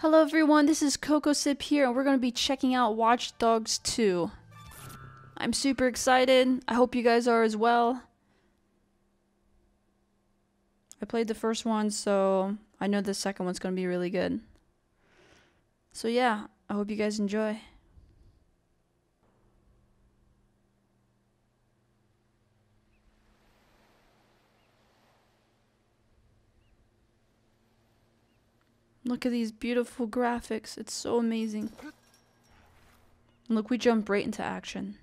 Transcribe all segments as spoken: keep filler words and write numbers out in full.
Hello everyone, this is Cocoasip here, and we're going to be checking out Watch Dogs two. I'm super excited. I hope you guys are as well. I played the first one, so I know the second one's going to be really good. So yeah, I hope you guys enjoy. Look at these beautiful graphics. It's so amazing. And look, we jump right into action.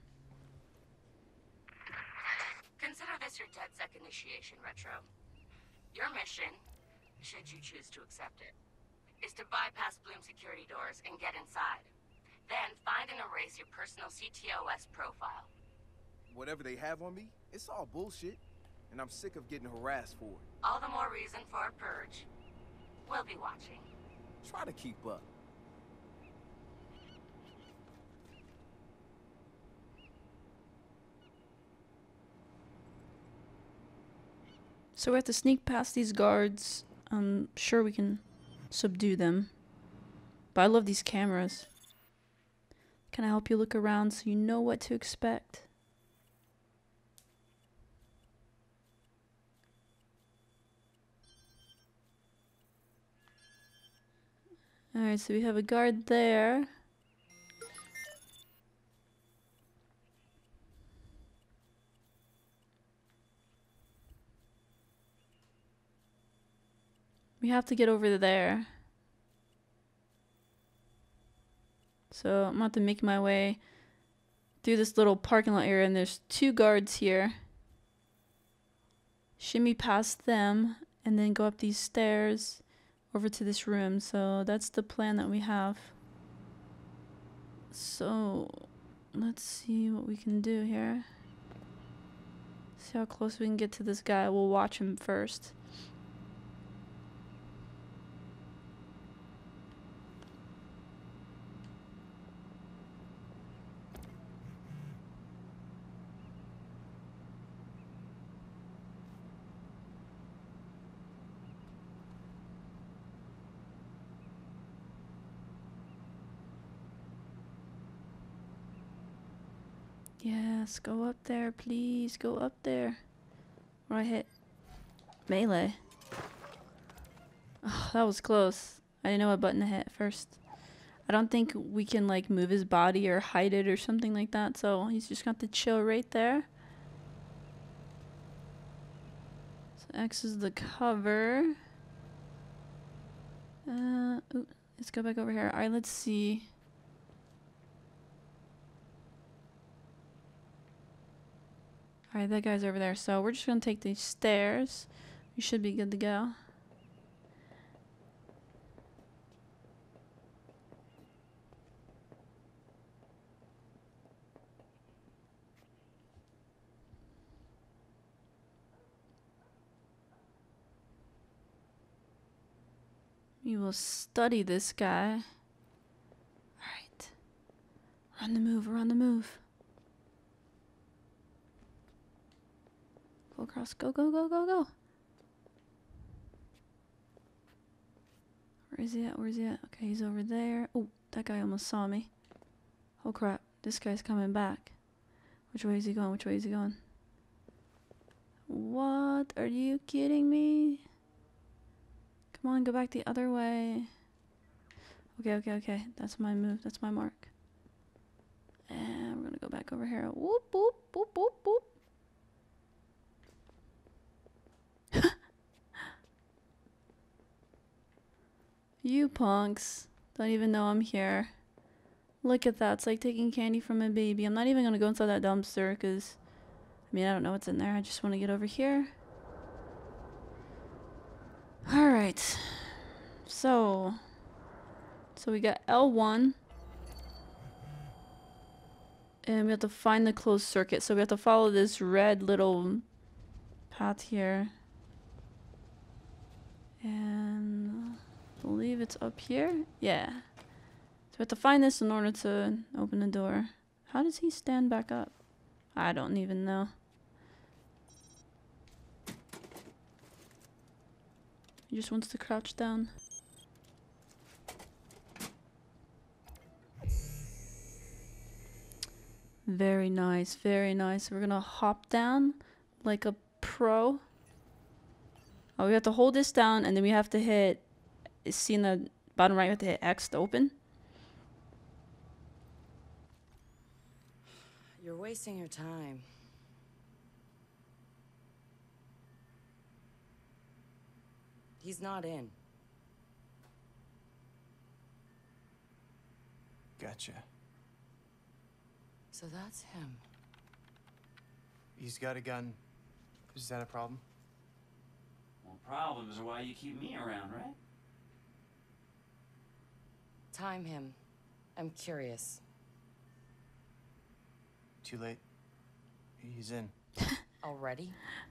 Consider this your DedSec initiation, Retro. Your mission, should you choose to accept it, is to bypass Bloom security doors and get inside. Then find and erase your personal C T O S profile. Whatever they have on me, it's all bullshit, and I'm sick of getting harassed for it. All the more reason for a purge. We'll be watching. Try to keep up. So we have to sneak past these guards. I'm sure we can subdue them. But I love these cameras. Can I help you look around so you know what to expect? Alright, so we have a guard there. We have to get over there. So I'm about to make my way through this little parking lot area, and there's two guards here. Shimmy past them and then go up these stairs over to this room. So that's the plan that we have. So let's see what we can do here. See how close we can get to this guy. We'll watch him first. Yes, go up there, please. Go up there. Where I hit melee. Oh, that was close. I didn't know what button to hit first. I don't think we can like move his body or hide it or something like that, so he's just got to chill right there. So X is the cover. Uh, ooh, let's go back over here. Alright, let's see. Alright, that guy's over there. So we're just going to take these stairs. We should be good to go. We will study this guy. Alright. We're on the move. We're on the move. Go across. Go, go, go, go, go. Where is he at? Where is he at? Okay, he's over there. Oh, that guy almost saw me. Oh crap. This guy's coming back. Which way is he going? Which way is he going? What? Are you kidding me? Come on, go back the other way. Okay, okay, okay. That's my move. That's my mark. And we're gonna go back over here. Whoop, whoop, whoop, whoop, whoop. You punks don't even know I'm here. Look at that. It's like taking candy from a baby. I'm not even going to go inside that dumpster because, I mean, I don't know what's in there. I just want to get over here. Alright. So, so we got L one. And we have to find the closed circuit. So we have to follow this red little path here. And I believe it's up here. Yeah. So we have to find this in order to open the door. How does he stand back up? I don't even know. He just wants to crouch down. Very nice, very nice. We're gonna hop down like a pro. Oh, we have to hold this down and then we have to hit, see in the bottom right, we have to hit X to open. You're wasting your time. He's not in. Gotcha. So that's him. He's got a gun. Is that a problem? Well, problems are why you keep me around, right? Time him. I'm curious. Too late. He's in. Already?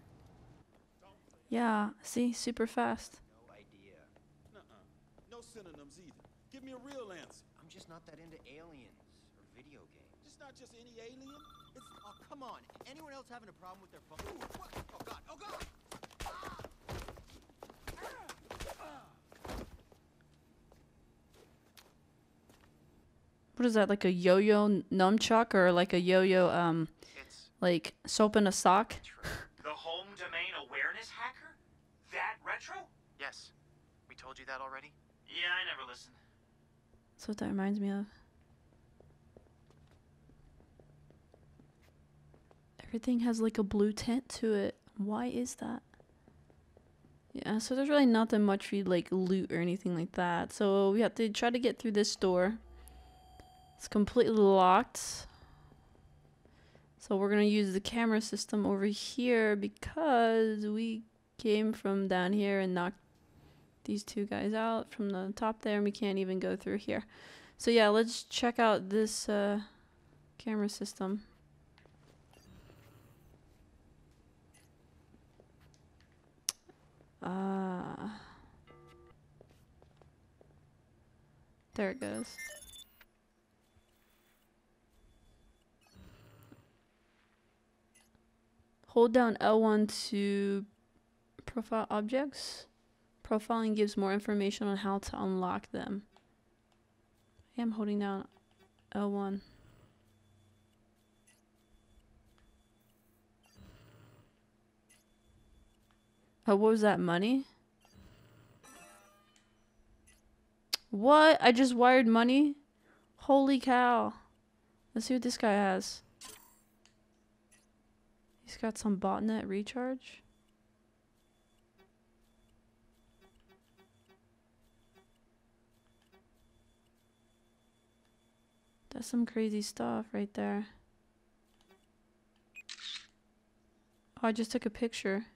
Yeah, see, super fast. No idea. Nuh-uh. No synonyms either. Give me a real answer. I'm just not that into aliens or video games. It's not just any alien. It's oh come on. Anyone else having a problem with their phone? Ooh, what? Oh god! Oh god! What is that, like a yo-yo nunchuck or like a yo-yo, um, It's like soap in a sock? true. The home domain awareness hacker? That retro? Yes. We told you that already? Yeah, I never listened. That's what that reminds me of. Everything has like a blue tint to it. Why is that? Yeah, so there's really nothing much for you to like loot or anything like that. So we have to try to get through this door. It's completely locked. So we're gonna use the camera system over here because we came from down here and knocked these two guys out from the top there, and we can't even go through here. So yeah, let's check out this uh, camera system. Uh, there it goes. Hold down L one to profile objects. Profiling gives more information on how to unlock them. I am holding down L one. Oh, what was that, money? What? I just wired money? Holy cow. Let's see what this guy has. He's got some botnet recharge. That's some crazy stuff right there. Oh, I just took a picture.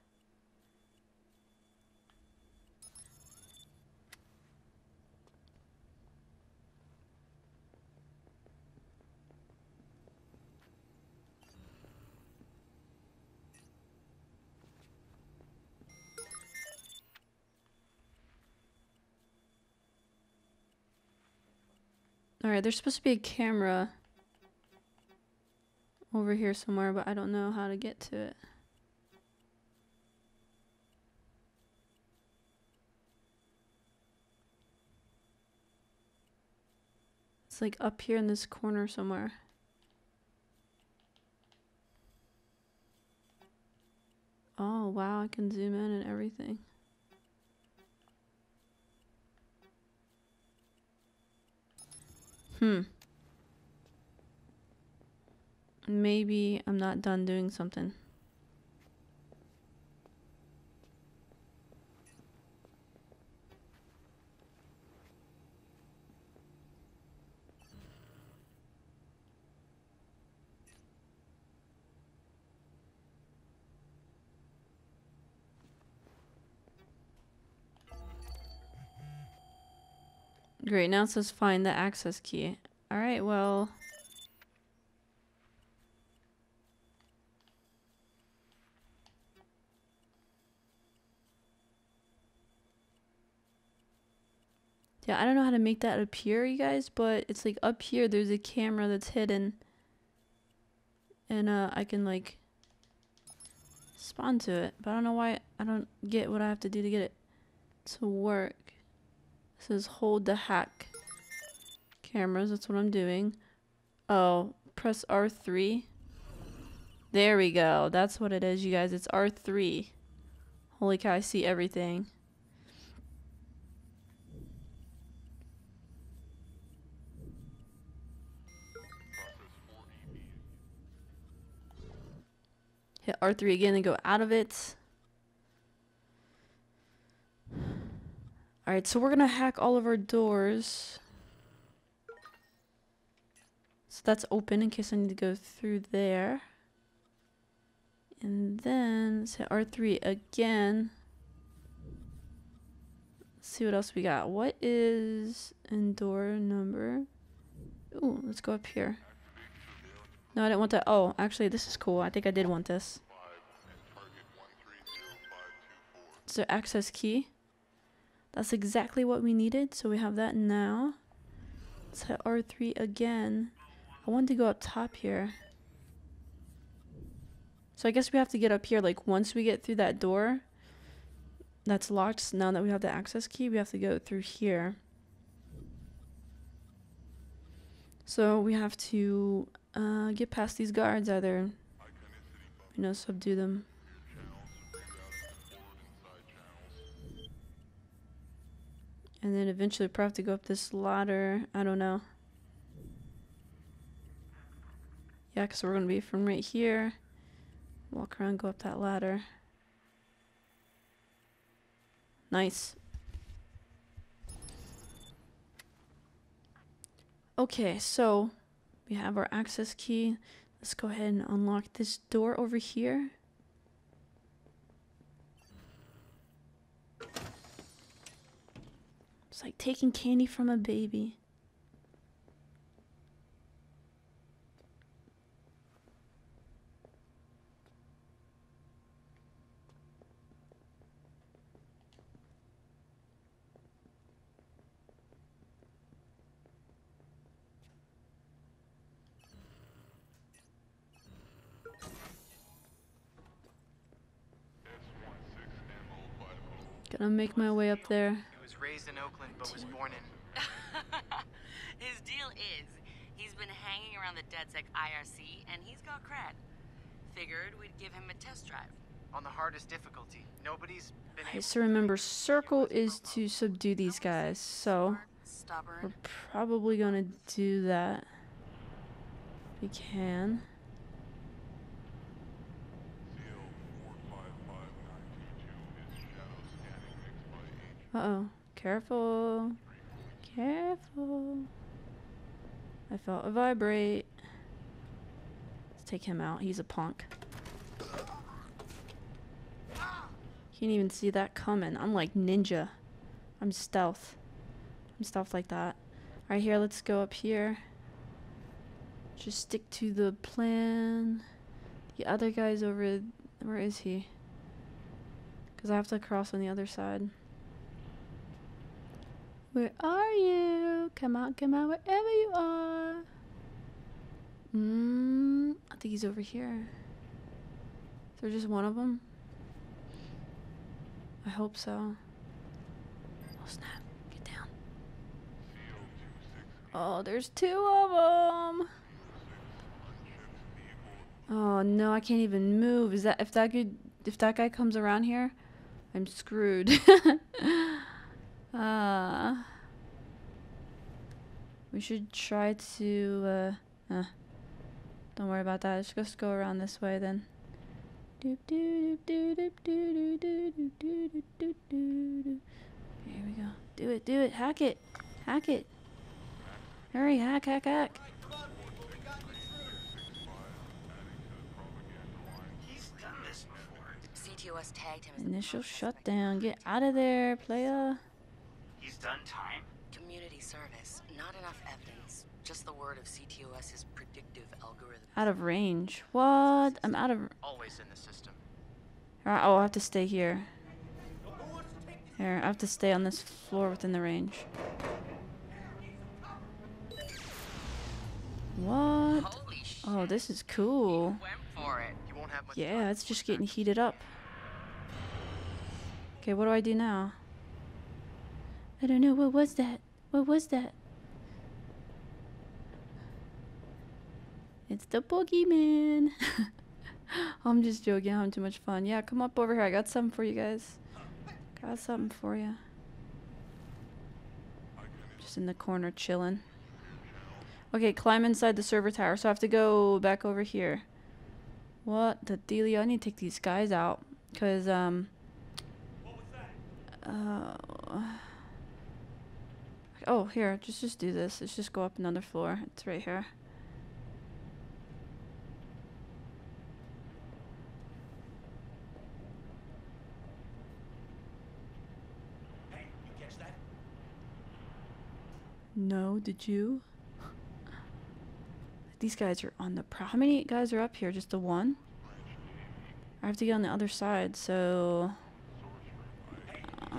Alright, there's supposed to be a camera over here somewhere, but I don't know how to get to it. It's like up here in this corner somewhere. Oh wow, I can zoom in and everything. Hmm. Maybe I'm not done doing something. Great, now it says find the access key. Alright, well... Yeah, I don't know how to make that appear, you guys, but it's like up here there's a camera that's hidden. And uh, I can like spawn to it. But I don't know why I don't get what I have to do to get it to work. It says hold the hack cameras, that's what I'm doing. Oh, press R three. There we go. That's what it is, you guys. It's R three. Holy cow, I see everything. Hit R three again and go out of it. Alright, so we're gonna hack all of our doors. So that's open in case I need to go through there. And then let's hit R three again. Let's see what else we got. What is in door number? Ooh, let's go up here. No, I didn't want that. Oh, actually, this is cool. I think I did want this. It's the access key. That's exactly what we needed, so we have that now. Let's hit R three again. I wanted to go up top here. So I guess we have to get up here, like, once we get through that door that's locked. Now that we have the access key, we have to go through here. So we have to uh, get past these guards, either, you know, subdue them. And then eventually probably have to go up this ladder. I don't know. Yeah, because we're going to be from right here. Walk around, go up that ladder. Nice. Okay, so we have our access key. Let's go ahead and unlock this door over here. It's like taking candy from a baby. Gonna make my way up there. He was raised in Oakland, but was born in... His deal is, he's been hanging around the DedSec I R C, and he's got cred. Figured we'd give him a test drive. On the hardest difficulty. Nobody's been Okay, able so remember, circle is to subdue these guys, so Stubborn. we're probably gonna do that. If we can. Uh-oh. Careful. Careful. I felt a vibrate. Let's take him out. He's a punk. Can't even see that coming. I'm like ninja. I'm stealth. I'm stealth like that. Alright, here, let's go up here. Just stick to the plan. The other guy's over... Where is he? Because I have to cross on the other side. Where are you? Come out, come out, wherever you are. Mm, I think he's over here. Is there just one of them? I hope so. Oh snap, get down. Oh, there's two of them. Oh no, I can't even move. Is that if that could if that guy comes around here, I'm screwed. Uh, we should try to, uh, uh, don't worry about that. Let's just go around this way then. Doop doop doop doop doop doop doop doop doop doop. Here we go. Do it, do it. Hack it. Hack it. Hurry, hack, hack, hack. He's done this before. C T O S tagged him as the Initial process shutdown. Get out of there, playa. He's done time? Community service. Not enough evidence. Just the word of C T O S's predictive algorithm. Out of range. What? I'm out of... always in the system. Alright, oh, I have to stay here. Here, I have to stay on this floor within the range. What? Holy shit. Oh, this is cool. Went for it. You won't have much Yeah, time it's just before getting heated up. Okay, what do I do now? I don't know. What was that? What was that? It's the boogeyman. I'm just joking. I'm having too much fun. Yeah, come up over here. I got something for you guys. Got something for you. Just in the corner chilling. Okay, climb inside the server tower. So I have to go back over here. What the dealio? I need to take these guys out. Because, um... Uh... Oh, here. Just, just do this. Let's just go up another floor. It's right here. Hey, you catch that? No, did you? These guys are on the pro- How many guys are up here? Just the one? I have to get on the other side, so... Uh,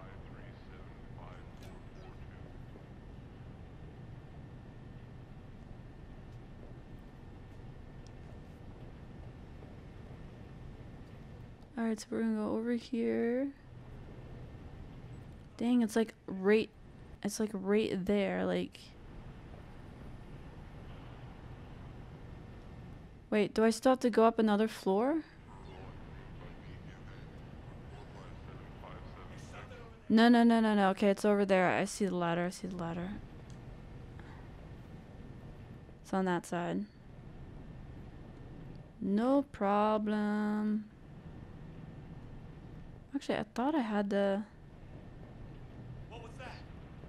Alright, so we're gonna go over here. Dang, it's like right... It's like right there, like... Wait, do I still have to go up another floor? No, no, no, no, no. Okay, it's over there. I see the ladder. I see the ladder. It's on that side. No problem. Actually, I thought I had the... What was that?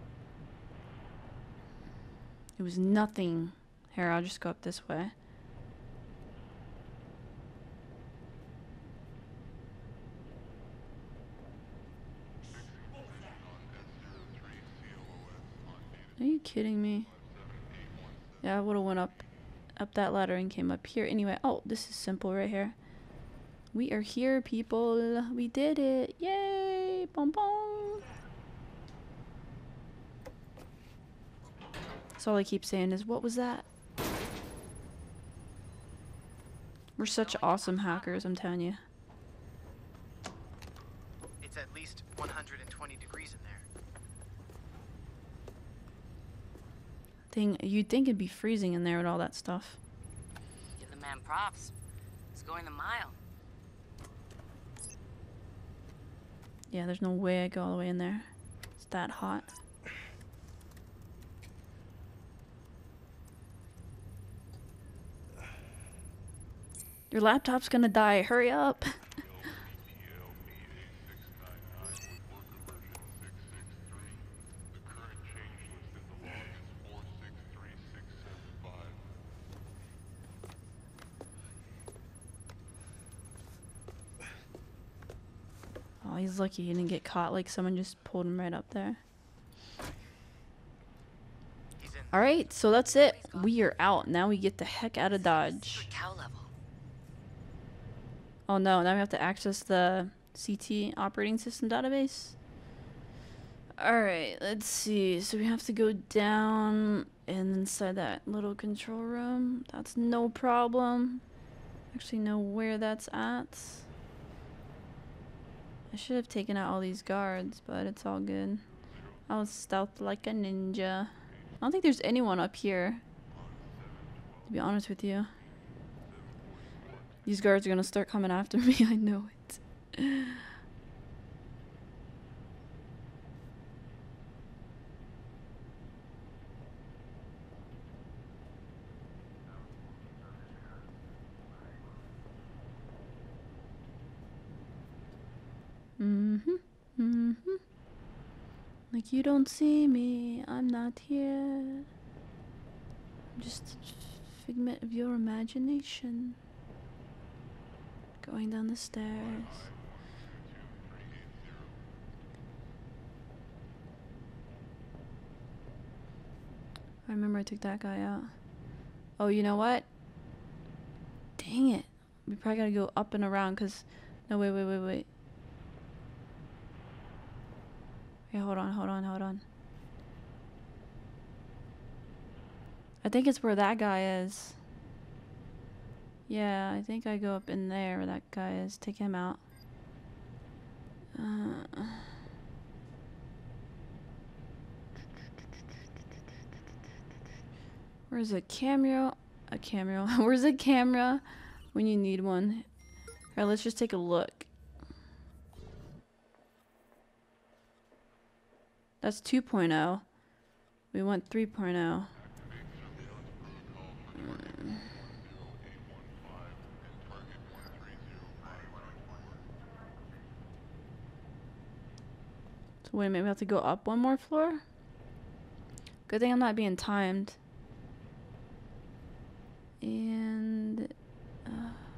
It was nothing. Here, I'll just go up this way. Are you kidding me? Yeah, I would have went up up that ladder and came up here. Anyway, oh, this is simple right here. We are here, people. We did it. Yay! Boom, boom. That's all I keep saying is, what was that? We're such awesome hackers, I'm telling you. It's at least one hundred twenty degrees in there. Thing, you'd think it'd be freezing in there with all that stuff. Give the man props. He's going a mile. Yeah, there's no way I go all the way in there. It's that hot. Your laptop's gonna die. Hurry up. Oh, he's lucky he didn't get caught. Like someone just pulled him right up there. Alright, so that's it. We are out. Now we get the heck out of Dodge. Cow level. Oh no, now we have to access the C T operating system database. Alright, let's see. So we have to go down and inside that little control room. That's no problem. Actually know where that's at. I should have taken out all these guards, but it's all good. I was stealth like a ninja. I don't think there's anyone up here, to be honest with you. These guards are gonna start coming after me, I know it. Mm-hmm, mm-hmm. Like you don't see me, I'm not here. I'm just a figment of your imagination. Going down the stairs. I remember I took that guy out. Oh, you know what? Dang it. We probably gotta go up and around because... No, wait, wait, wait, wait. Okay, hold on, hold on, hold on. I think it's where that guy is. Yeah, I think I go up in there where that guy is. Take him out. Uh, where's the camera? a camera. Where's a camera when you need one? Alright, let's just take a look. That's two point oh. We want three point oh. Mm. So wait a minute, we have to go up one more floor? Good thing I'm not being timed. And uh,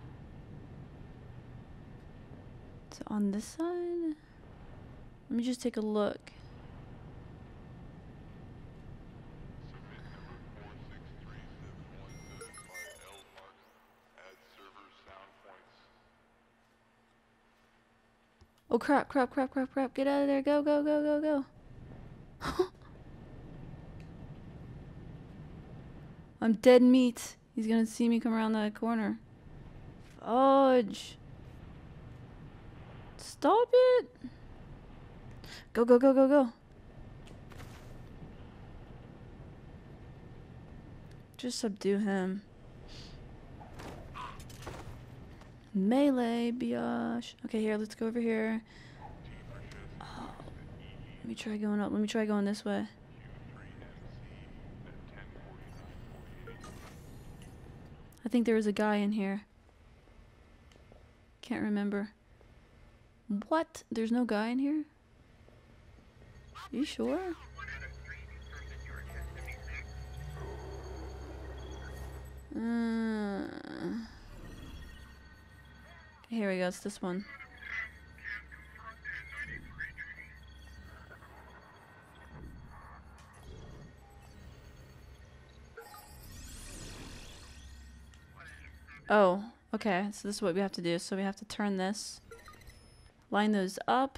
so on this side, let me just take a look. Oh crap, crap, crap, crap, crap. Get out of there. Go, go, go, go, go. I'm dead meat. He's gonna see me come around that corner. Fudge. Stop it. Go, go, go, go, go. Just subdue him. Melee, biatch. Okay, here, let's go over here. Oh, let me try going up. Let me try going this way. I think there was a guy in here. Can't remember. What? There's no guy in here? You sure? Uh, here we go. It's this one. Oh, okay. So this is what we have to do. So we have to turn this. Line those up.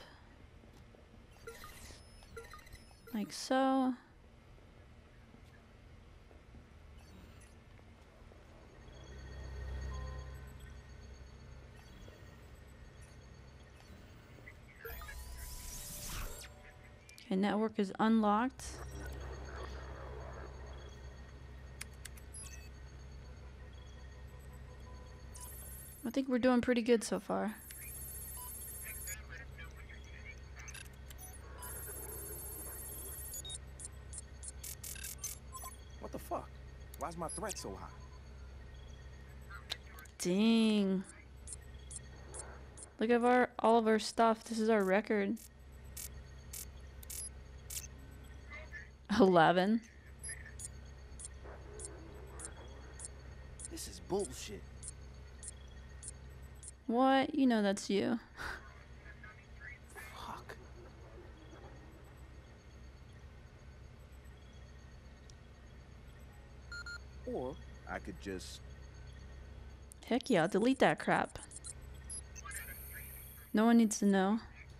Like so. Okay, network is unlocked. I think we're doing pretty good so far. What the fuck? Why's my threat so high? Dang. Look at our all of our stuff. This is our record. eleven. This is bullshit. What? You know that's you. Fuck. Or I could just... Heck yeah, delete that crap. No one needs to know.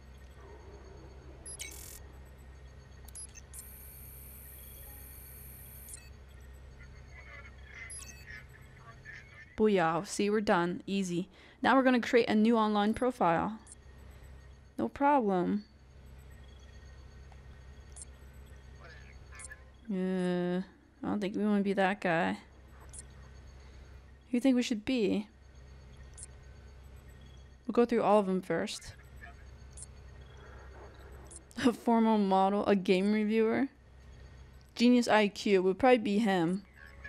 Booyah. See, we're done. Easy. Now we're going to create a new online profile. No problem. Yeah, I don't think we want to be that guy. Who do you think we should be? We'll go through all of them first. A formal model, a game reviewer. Genius I Q would probably be him.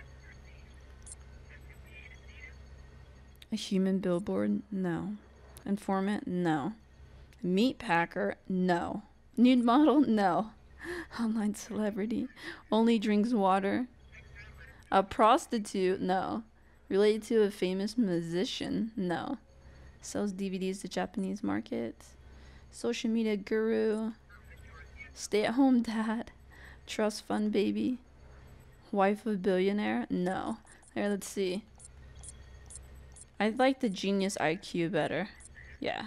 A human billboard? No. Informant? No. Meat packer? No. Nude model? No. Online celebrity? Only drinks water? A prostitute? No. Related to a famous musician? No. Sells D V Ds to Japanese market? Social media guru? Stay-at-home dad? Trust fund baby? Wife of billionaire? No. Here, let's see. I like the genius I Q better. Yeah.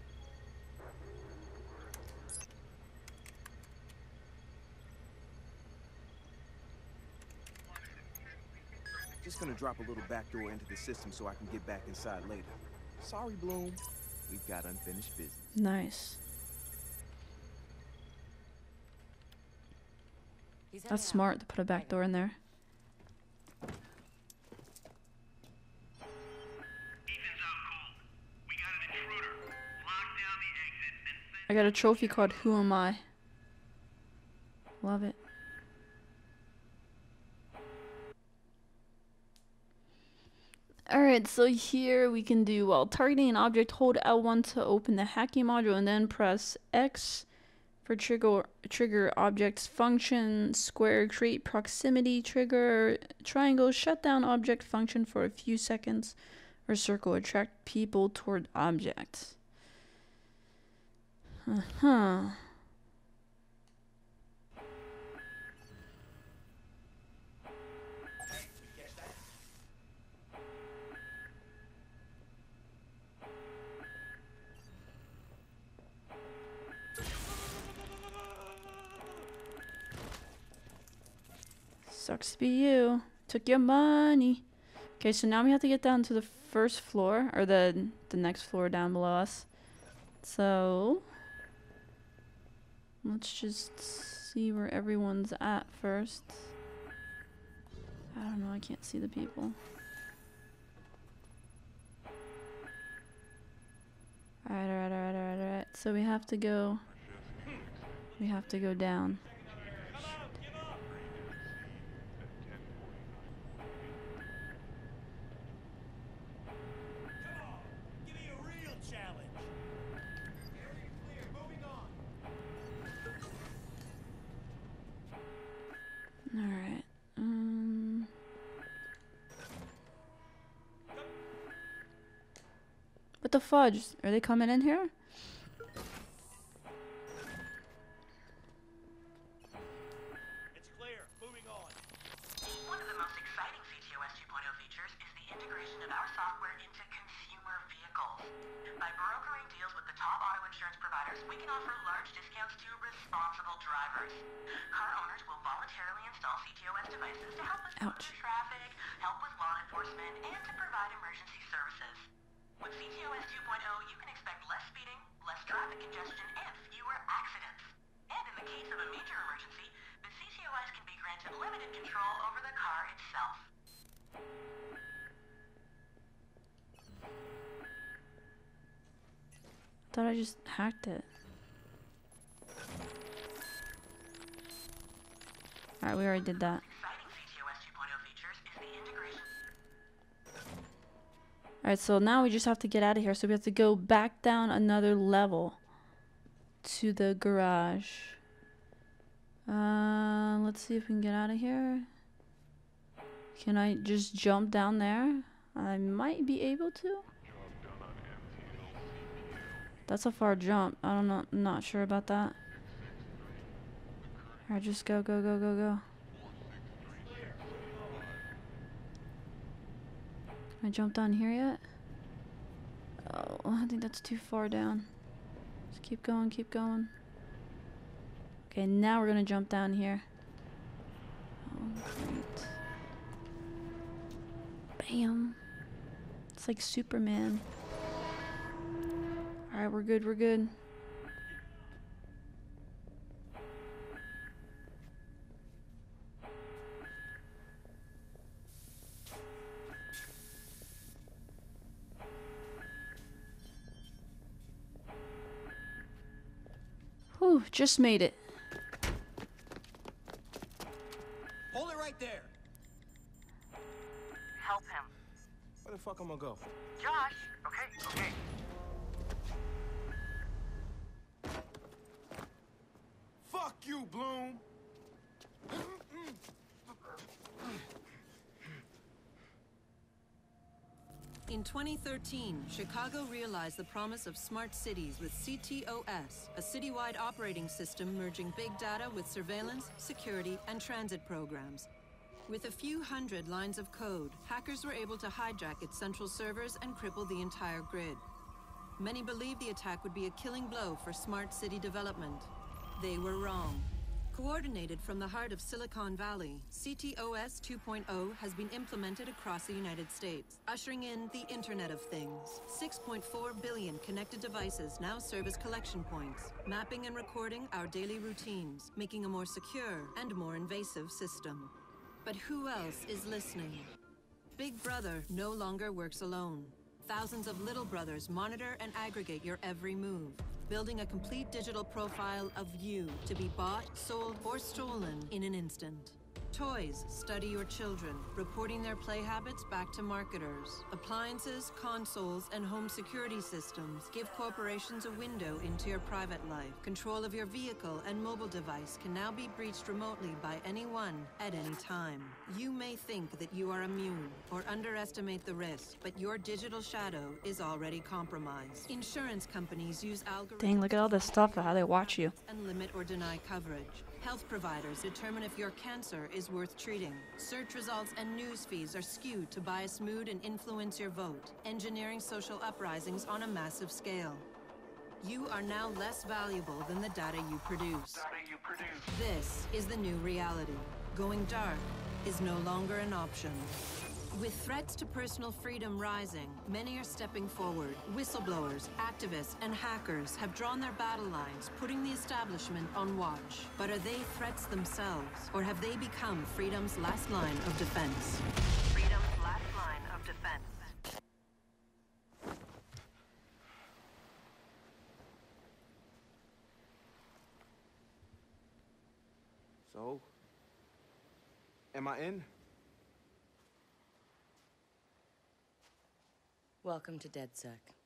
Just gonna drop a little backdoor into the system so I can get back inside later. Sorry, Bloom. We've got unfinished business. Nice. That's smart to put a back door in there. I got a trophy called Who Am I? Love it. Alright, so here we can do, while targeting an object, hold L one to open the hacking module and then press X for trigger trigger objects function, square create proximity trigger, triangle shut down object function for a few seconds, or circle attract people toward objects. Uh-huh. Sucks to be you. Took your money. Okay, so now we have to get down to the first floor, or the the next floor down below us. So let's just see where everyone's at first. I don't know, I can't see the people. Alright, alright, alright, alright, alright. So we have to go we have to go down. Alright. Um What the fudge? Are they coming in here? It's clear. Moving on. One of the most exciting C T O S two point oh features is the integration of our software into consumer vehicles. By brokering deals with the top auto insurance providers, we can offer large discounts to responsible drivers. Car owners will voluntarily install C T O S devices to help with Ouch. traffic, help with law enforcement, and to provide emergency services. With C T O S two point oh, you can expect less speeding, less traffic congestion, and fewer accidents. And in the case of a major emergency, the C T O S can be granted limited control over the car itself. Thought I just hacked it. Alright, we already did that. Exciting C T O S two point oh features is the integration. Alright, so now we just have to get out of here. So we have to go back down another level to the garage. Uh, let's see if we can get out of here. Can I just jump down there? I might be able to. That's a far jump. I don't know. I'm not sure about that. Alright, just go, go, go, go, go. Can I jump down here yet? Oh, I think that's too far down. Just keep going, keep going. Okay, now we're gonna jump down here. Oh, great. Bam. It's like Superman. Alright, we're good, we're good. Whew, just made it. Hold it right there. Help him. Where the fuck I'm gonna go? Josh! Okay, okay. Fuck you, Bloom! In twenty thirteen, Chicago realized the promise of smart cities with C T O S, a citywide operating system merging big data with surveillance, security, and transit programs. With a few hundred lines of code, hackers were able to hijack its central servers and cripple the entire grid. Many believed the attack would be a killing blow for smart city development. They were wrong. Coordinated from the heart of Silicon Valley, C T O S two point oh has been implemented across the United States, ushering in the Internet of Things. six point four billion connected devices now serve as collection points, mapping and recording our daily routines, making a more secure and more invasive system. But who else is listening? Big Brother no longer works alone. thousands of little brothers monitor and aggregate your every move, building a complete digital profile of you to be bought, sold, or stolen in an instant. Toys study your children, reporting their play habits back to marketers. Appliances, consoles, and home security systems give corporations a window into your private life. Control of your vehicle and mobile device can now be breached remotely by anyone at any time. You may think that you are immune or underestimate the risk, but your digital shadow is already compromised. Insurance companies use algorithms. Dang, look at all this stuff, how they watch you. And limit or deny coverage. Health providers determine if your cancer is worth treating. Search results and news feeds are skewed to bias mood and influence your vote, engineering social uprisings on a massive scale. You are now less valuable than the data you produce. Data you produce. This is the new reality. Going dark is no longer an option. With threats to personal freedom rising, many are stepping forward. Whistleblowers, activists, and hackers have drawn their battle lines, putting the establishment on watch. But are they threats themselves, or have they become freedom's last line of defense? Freedom's last line of defense. So, am I in? Welcome to DedSec.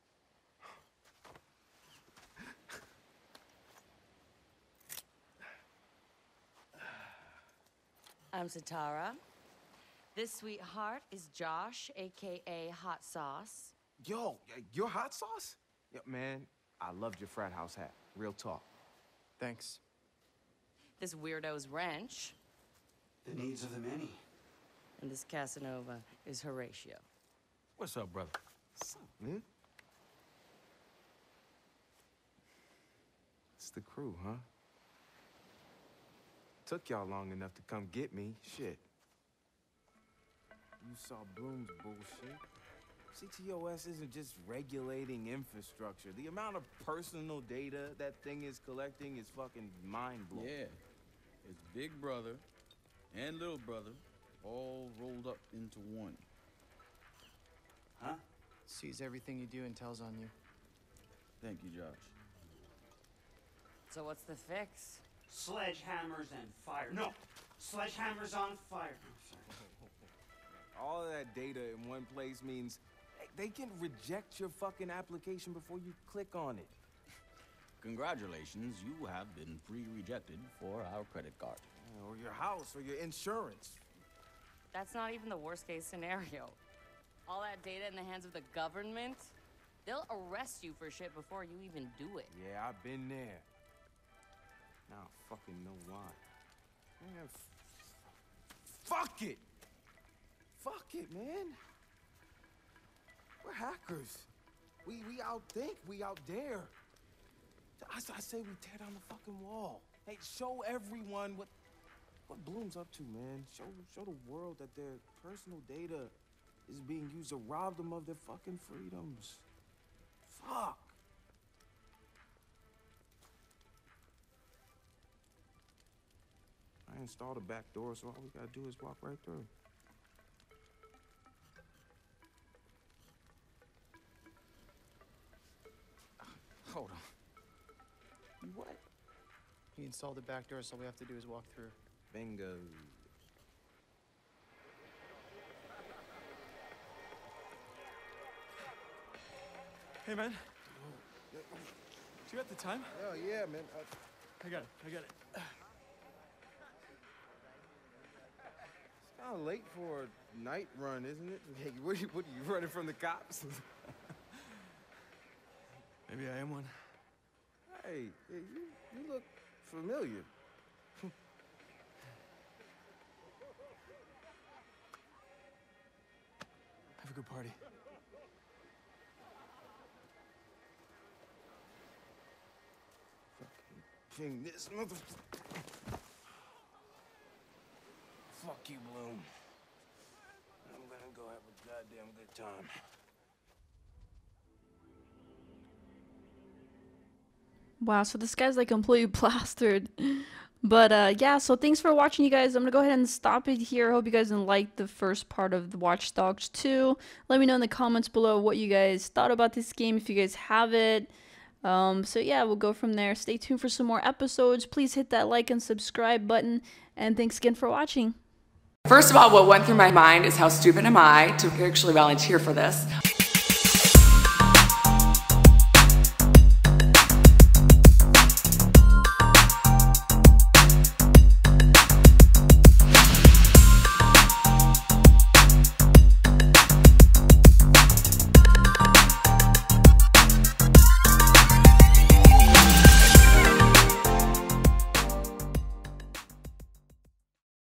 I'm Satara. This sweetheart is Josh, aka Hot Sauce. Yo, your hot sauce? Yeah, man, I loved your frat house hat. Real talk. Thanks. This weirdo's Wrench. The needs of the many. And this Casanova is Horatio. What's up, brother? What's up, man? It's the crew, huh? Took y'all long enough to come get me. Shit. You saw Bloom's bullshit. C T O S isn't just regulating infrastructure. The amount of personal data that thing is collecting is fucking mind-blowing. Yeah. It's Big Brother and Little Brother all rolled up into one. Huh? Sees everything you do and tells on you. Thank you, Josh. So what's the fix? Sledgehammers and fire. No! Sledgehammers on fire. Oh, sorry. All of that data in one place means they can reject your fucking application before you click on it. Congratulations, you have been pre-rejected for our credit card. Or your house, or your insurance. That's not even the worst case scenario. All that data in the hands of the government, they'll arrest you for shit before you even do it. Yeah, I've been there. Now I fucking know why. Man, f fuck it! Fuck it, man. We're hackers. We we outthink, we out dare. I, I say we tear down the fucking wall. Hey, show everyone what what Bloom's up to, man. Show show the world that their personal data is being used to rob them of their fucking freedoms. Fuck. I installed a back door, so all we gotta do is walk right through. Hold on. What? He installed the back door, so all we have to do is walk through. Bingo. Hey, man. Do you have the time? Oh, yeah, man. Uh, I got it. I got it. It's kind of late for a night run, isn't it? Hey, what are you, what are you running from the cops? Maybe I am one. Hey, hey, you, you look familiar. Have a good party. Fucking king, this motherfucker. Fuck you, Bloom. I'm gonna go have a goddamn good time. Wow, so this guy's like completely plastered. But uh, yeah, so thanks for watching, you guys. I'm gonna go ahead and stop it here. Hope you guys liked the first part of the Watch Dogs two. Let me know in the comments below what you guys thought about this game, if you guys have it. Um, so yeah, we'll go from there. Stay tuned for some more episodes. Please hit that like and subscribe button, and thanks again for watching. First of all, what went through my mind is how stupid am I to actually volunteer for this?